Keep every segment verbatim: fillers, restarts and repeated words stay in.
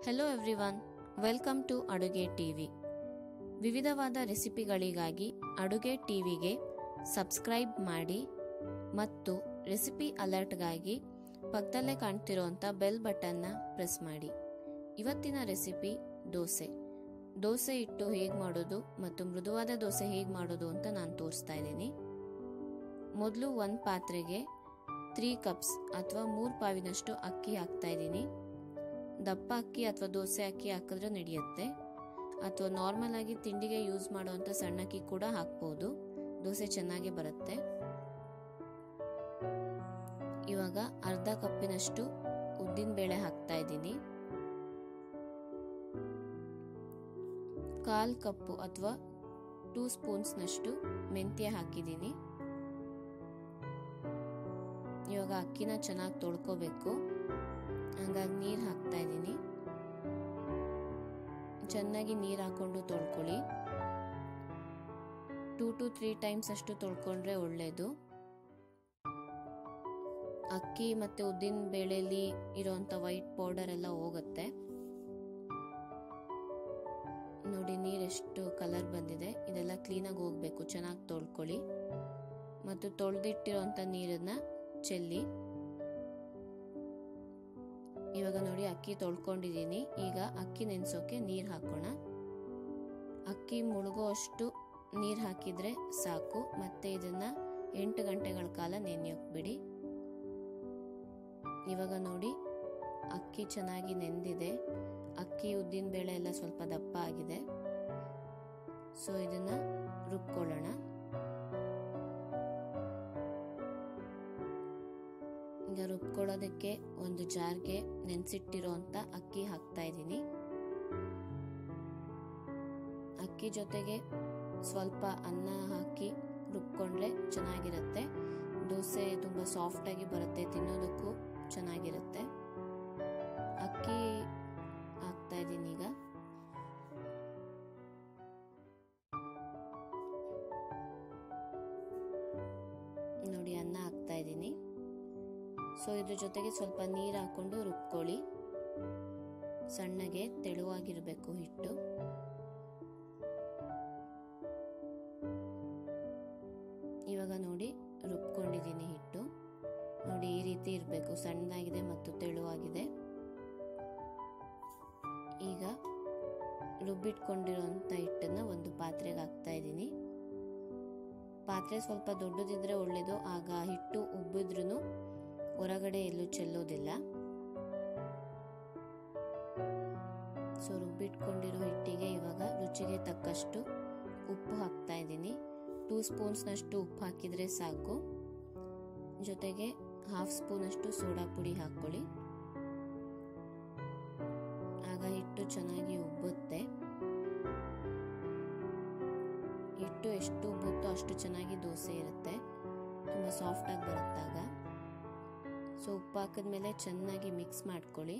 Hello everyone, welcome to Aduge TV. ವಿವಿಧವಾದ ರೆಸಿಪಿಗಳಿಗಾಗಿ ಅಡುಗೆ ಟಿವಿಗೆ ಸಬ್ಸ್ಕ್ರೈಬ್ ಮಾಡಿ ಮತ್ತು ರೆಸಿಪಿ ಅಲರ್ಟ್ಗಾಗಿ ಪಕ್ಕದಲ್ಲೇ ಕಾಣ್ತಿರೋಂಥ ಬೆಲ್ ಬಟನ್ನ ಪ್ರೆಸ್ ಮಾಡಿ. ಇವತ್ತಿನ ರೆಸಿಪಿ ದೋಸೆ. ದೋಸೆ ಹಿಟ್ಟು ಹೇಗೆ ಮಾಡೋದು ಮತ್ತು ಮೃದುವಾದ ದೋಸೆ ಹೇಗೆ ಮಾಡೋದು ಅಂತ ನಾನು ತೋರಿಸ್ತಾ ಇದ್ದೀನಿ. ಮೊದಲು ಒಂದು ಪಾತ್ರೆಗೆ ತ್ರೀ ಕಪ್ಸ್ ಅಥವಾ ಮೂರು ಪಾವಿನಷ್ಟು ಅಕ್ಕಿ ಹಾಕ್ತಾ ಇದ್ದೀನಿ. ದಪ್ಪ ಅಕ್ಕಿ ಅಥವಾ ದೋಸೆ ಅಕ್ಕಿ ಹಾಕಿದ್ರೆ ನಡೆಯುತ್ತೆ, ಅಥವಾ ನಾರ್ಮಲ್ ಆಗಿ ತಿಂಡಿಗೆ ಯೂಸ್ ಮಾಡುವಂಥ ಸಣ್ಣ ಅಕ್ಕಿ ಕೂಡ ಹಾಕ್ಬೋದು, ದೋಸೆ ಚೆನ್ನಾಗಿ ಬರುತ್ತೆ. ಇವಾಗ ಅರ್ಧ ಕಪ್ಪಿನಷ್ಟು ಉದ್ದಿನ ಬೇಳೆ ಹಾಕ್ತಾ ಇದ್ದೀನಿ. ಕಾಲ್ ಕಪ್ಪು ಅಥವಾ ಟೂ ಸ್ಪೂನ್ಸ್ನಷ್ಟು ಮೆಂತ್ಯ ಹಾಕಿದ್ದೀನಿ. ಇವಾಗ ಅಕ್ಕಿನ ಚೆನ್ನಾಗಿ ತೊಳ್ಕೋಬೇಕು, ಹಂಗಾಗಿ ನೀರು ಹಾಕ್ತಾ ಇದ್ದೀನಿ. ಚೆನ್ನಾಗಿ ನೀರು ಹಾಕೊಂಡು ತೊಳ್ಕೊಳ್ಳಿ. ಟೂ ಟು ತ್ರೀ ಟೈಮ್ಸ್ ಅಷ್ಟು ತೊಳ್ಕೊಂಡ್ರೆ ಒಳ್ಳೇದು. ಅಕ್ಕಿ ಮತ್ತೆ ಉದ್ದಿನ ಬೇಳೆಯಲ್ಲಿ ಇರೋಂಥ ವೈಟ್ ಪೌಡರ್ ಎಲ್ಲ ಹೋಗುತ್ತೆ. ನೋಡಿ ನೀರೆಷ್ಟು ಕಲರ್ ಬಂದಿದೆ, ಇದೆಲ್ಲ ಕ್ಲೀನಾಗಿ ಹೋಗ್ಬೇಕು. ಚೆನ್ನಾಗಿ ತೊಳ್ಕೊಳ್ಳಿ ಮತ್ತು ತೊಳೆದಿಟ್ಟಿರೋಂಥ ನೀರನ್ನ ಚೆಲ್ಲಿ. ಇವಾಗ ನೋಡಿ ಅಕ್ಕಿ ತೊಳ್ಕೊಂಡಿದ್ದೀನಿ. ಈಗ ಅಕ್ಕಿ ನೆನೆಸೋಕೆ ನೀರು ಹಾಕೋಣ. ಅಕ್ಕಿ ಮುಳುಗೋ ಅಷ್ಟು ನೀರು ಹಾಕಿದ್ರೆ ಸಾಕು. ಮತ್ತೆ ಇದನ್ನ ಎಂಟು ಗಂಟೆಗಳ ಕಾಲ ನೆನೆಯೋಕೆ ಬಿಡಿ. ಇವಾಗ ನೋಡಿ ಅಕ್ಕಿ ಚೆನ್ನಾಗಿ ನೆಂದಿದೆ. ಅಕ್ಕಿ ಉದ್ದಿನ ಬೇಳೆ ಎಲ್ಲ ಸ್ವಲ್ಪ ದಪ್ಪ ಆಗಿದೆ. ಸೊ ಇದನ್ನ ರುಬ್ಕೊಳ್ಳೋಣ. ಈಗ ರುಬ್ಕೊಳ್ಳೋದಕ್ಕೆ ಒಂದು ಜಾರ್ಗೆ ನೆನೆಸಿಟ್ಟಿರೋಂಥ ಅಕ್ಕಿ ಹಾಕ್ತಾ ಇದ್ದೀನಿ. ಅಕ್ಕಿ ಜೊತೆಗೆ ಸ್ವಲ್ಪ ಅನ್ನ ಹಾಕಿ ರುಬ್ಕೊಂಡ್ರೆ ಚೆನ್ನಾಗಿರುತ್ತೆ. ದೋಸೆ ತುಂಬ ಸಾಫ್ಟ್ ಆಗಿ ಬರುತ್ತೆ, ತಿನ್ನೋದಕ್ಕೂ ಚೆನ್ನಾಗಿರುತ್ತೆ. ಅಕ್ಕಿ ಹಾಕ್ತಾ ಇದ್ದೀನಿ. ಈಗ ನೋಡಿ ಅನ್ನ ಹಾಕ್ತಾ ಇದ್ದೀನಿ. ಸೊ ಇದ್ರ ಜೊತೆಗೆ ಸ್ವಲ್ಪ ನೀರು ಹಾಕೊಂಡು ರುಬ್ಕೊಳ್ಳಿ. ಸಣ್ಣಗೆ ತೆಳುವಾಗಿರಬೇಕು ಹಿಟ್ಟು. ಇವಾಗ ನೋಡಿ ರುಬ್ಕೊಂಡಿದ್ದೀನಿ ಹಿಟ್ಟು. ನೋಡಿ ಈ ರೀತಿ ಇರಬೇಕು, ಸಣ್ಣದಾಗಿದೆ ಮತ್ತು ತೆಳುವಾಗಿದೆ. ಈಗ ರುಬ್ಬಿಟ್ಕೊಂಡಿರೋಂಥ ಹಿಟ್ಟನ್ನ ಒಂದು ಪಾತ್ರೆಗೆ ಹಾಕ್ತಾ ಇದ್ದೀನಿ. ಪಾತ್ರೆ ಸ್ವಲ್ಪ ದೊಡ್ಡದಿದ್ರೆ ಒಳ್ಳೇದು, ಆಗ ಹಿಟ್ಟು ಉಬ್ಬಿದ್ರೂ ಹೊರಗಡೆ ಎಲ್ಲೂ ಚೆಲ್ಲೋದಿಲ್ಲ. ಸೊ ರುಬ್ಬಿಟ್ಕೊಂಡಿರೋ ಹಿಟ್ಟಿಗೆ ಇವಾಗ ರುಚಿಗೆ ತಕ್ಕಷ್ಟು ಉಪ್ಪು ಹಾಕ್ತಾ ಇದ್ದೀನಿ. ಟೂ ಸ್ಪೂನ್ಸ್ನಷ್ಟು ಉಪ್ಪು ಹಾಕಿದ್ರೆ ಸಾಕು. ಜೊತೆಗೆ ಹಾಫ್ ಸ್ಪೂನಷ್ಟು ಸೋಡಾ ಪುಡಿ ಹಾಕ್ಕೊಳ್ಳಿ. ಆಗ ಹಿಟ್ಟು ಚೆನ್ನಾಗಿ ಉಬ್ಬುತ್ತೆ. ಹಿಟ್ಟು ಎಷ್ಟು ಉಬ್ಬುತ್ತೋ ಅಷ್ಟು ಚೆನ್ನಾಗಿ ದೋಸೆ ಇರುತ್ತೆ, ತುಂಬ ಸಾಫ್ಟಾಗಿ ಬರುತ್ತಾಗ. ಸೊ ಉಪ್ಪು ಹಾಕಿದ್ಮೇಲೆ ಚೆನ್ನಾಗಿ ಮಿಕ್ಸ್ ಮಾಡ್ಕೊಳ್ಳಿ.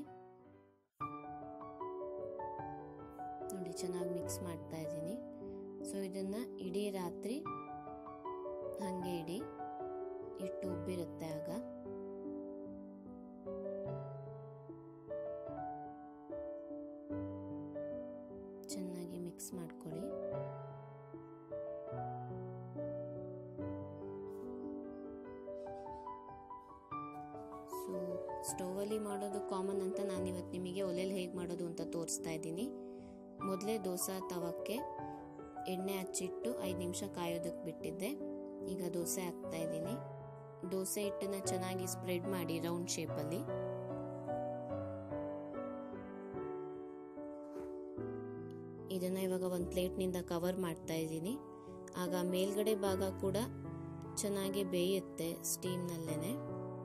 ನೋಡಿ ಚೆನ್ನಾಗಿ ಮಿಕ್ಸ್ ಮಾಡ್ತಾ ಇದ್ದೀನಿ. ಸೊ ಇದನ್ನ ಇಡೀ ರಾತ್ರಿ ಹಂಗೆ ಇಡಿ, ಹಿಟ್ಟು ಉಬ್ಬಿರುತ್ತೆ. ಆಗ ಚೆನ್ನಾಗಿ ಮಿಕ್ಸ್ ಮಾಡ್ಕೊಳ್ಳಿ. ಸೊ ಸ್ಟೋವಲ್ಲಿ ಮಾಡೋದು ಕಾಮನ್ ಅಂತ ನಾನು ಇವತ್ತು ನಿಮಗೆ ಒಲೆಯಲ್ಲಿ ಹೇಗೆ ಮಾಡೋದು ಅಂತ ತೋರಿಸ್ತಾ ಇದ್ದೀನಿ. ಮೊದಲೇ ದೋಸೆ ತವಕ್ಕೆ ಎಣ್ಣೆ ಹಚ್ಚಿಟ್ಟು ಐದು ನಿಮಿಷ ಕಾಯೋದಕ್ಕೆ ಬಿಟ್ಟಿದ್ದೆ. ಈಗ ದೋಸೆ ಹಾಕ್ತಾ ಇದ್ದೀನಿ. ದೋಸೆ ಹಿಟ್ಟನ್ನ ಚೆನ್ನಾಗಿ ಸ್ಪ್ರೆಡ್ ಮಾಡಿ ರೌಂಡ್ ಶೇಪಲ್ಲಿ. ಇದನ್ನ ಇವಾಗ ಒಂದು ಪ್ಲೇಟ್ನಿಂದ ಕವರ್ ಮಾಡ್ತಾ ಇದ್ದೀನಿ. ಆಗ ಮೇಲ್ಗಡೆ ಭಾಗ ಕೂಡ ಚೆನ್ನಾಗಿ ಬೇಯುತ್ತೆ ಸ್ಟೀಮ್ನಲ್ಲೇನೆ.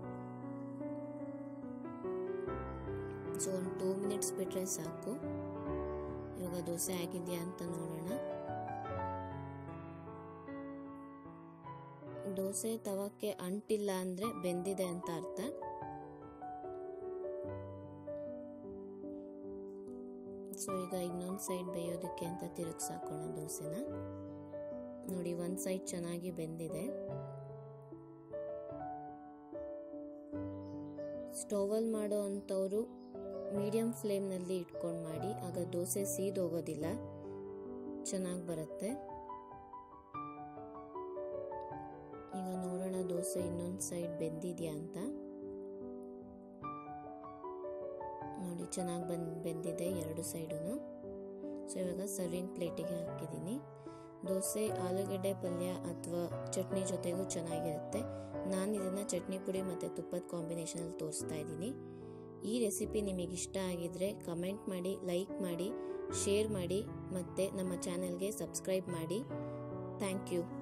ಸೊ ಒಂದು ಟೂ ಮಿನಿಟ್ಸ್ ಬಿಟ್ರೆ ಸಾಕು. ಇವಾಗ ದೋಸೆ ಆಗಿದೆಯಾ ಅಂತ ನೋಡೋಣ. ದೋಸೆ ತವಕ್ಕೆ ಅಂಟಿಲ್ಲ ಅಂದ್ರೆ ಬೆಂದಿದೆ ಅಂತ ಅರ್ಥ. ಸೊ ಈಗ ಇನ್ನೊಂದು ಸೈಡ್ ಬೇಯೋದಕ್ಕೆ ಅಂತ ತಿರುಗಿಸಾಕೋಣ ದೋಸೆನ. ನೋಡಿ ಒಂದು ಸೈಡ್ ಚೆನ್ನಾಗಿ ಬೆಂದಿದೆ. ಸ್ಟೋವಲ್ಲಿ ಮಾಡೋ ಅಂಥವ್ರು ಮೀಡಿಯಂ ಫ್ಲೇಮ್ನಲ್ಲಿ ಇಟ್ಕೊಂಡು ಮಾಡಿ, ಆಗ ದೋಸೆ ಸೀದೋಗೋದಿಲ್ಲ, ಚೆನ್ನಾಗಿ ಬರುತ್ತೆ. ಈಗ ನೋಡೋಣ ದೋಸೆ ಇನ್ನೊಂದು ಸೈಡ್ ಬೆಂದಿದೆಯಾ ಅಂತ. ನೋಡಿ ಚೆನ್ನಾಗಿ ಬಂದು ಬೆಂದಿದೆ ಎರಡು ಸೈಡೂ. ಸೊ ಇವಾಗ ಸರ್ವಿಂಗ್ ಪ್ಲೇಟಿಗೆ ಹಾಕಿದ್ದೀನಿ. ದೋಸೆ ಆಲೂಗಡ್ಡೆ ಪಲ್ಯ ಅಥವಾ ಚಟ್ನಿ ಜೊತೆಗೂ ಚೆನ್ನಾಗಿರುತ್ತೆ. ನಾನು ಇದನ್ನು ಚಟ್ನಿ ಪುಡಿ ಮತ್ತು ತುಪ್ಪದ ಕಾಂಬಿನೇಷನಲ್ಲಿ ತೋರಿಸ್ತಾ ಇದ್ದೀನಿ. ಈ ರೆಸಿಪಿ ನಿಮಗೆ ಇಷ್ಟ ಆಗಿದ್ರೆ ಕಮೆಂಟ್ ಮಾಡಿ, ಲೈಕ್ ಮಾಡಿ, ಶೇರ್ ಮಾಡಿ ಮತ್ತು ನಮ್ಮ ಚಾನೆಲ್ಗೆ ಸಬ್ಸ್ಕ್ರೈಬ್ ಮಾಡಿ. Thank you.